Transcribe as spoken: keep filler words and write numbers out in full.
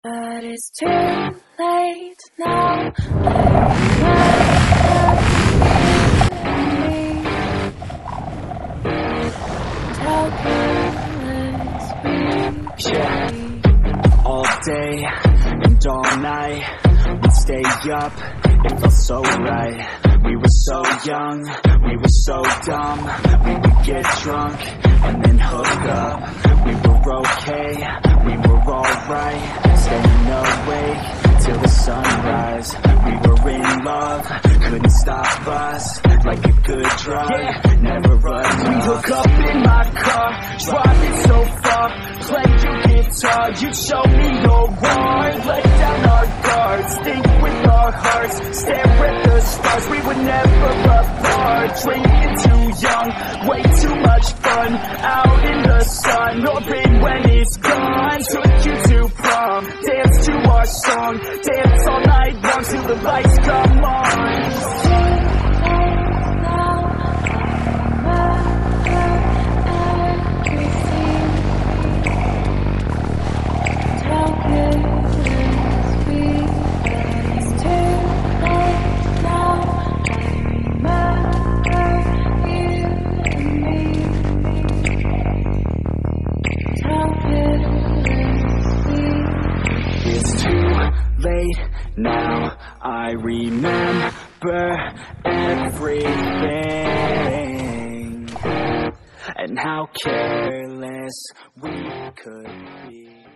But it's too late now. Yeah, all day and all night we'd stay up, it felt so right. We were so young, we were so dumb. We would get drunk and then hook up. We were okay, we were alright, staying awake till the sunrise. We were in love, couldn't stop us, like a good drug, yeah. Never run. We hook up in my car, driving so far, play your guitar, you show me your war. Let down our guards, think with our hearts, stare at the stars, we were never apart. Drinking too young, way too much fun, out in the sun, open when it's gone. Took you to prom, dance to our song, dance all night long till the lights come on. It's too late now, I remember everything, and how careless we could be.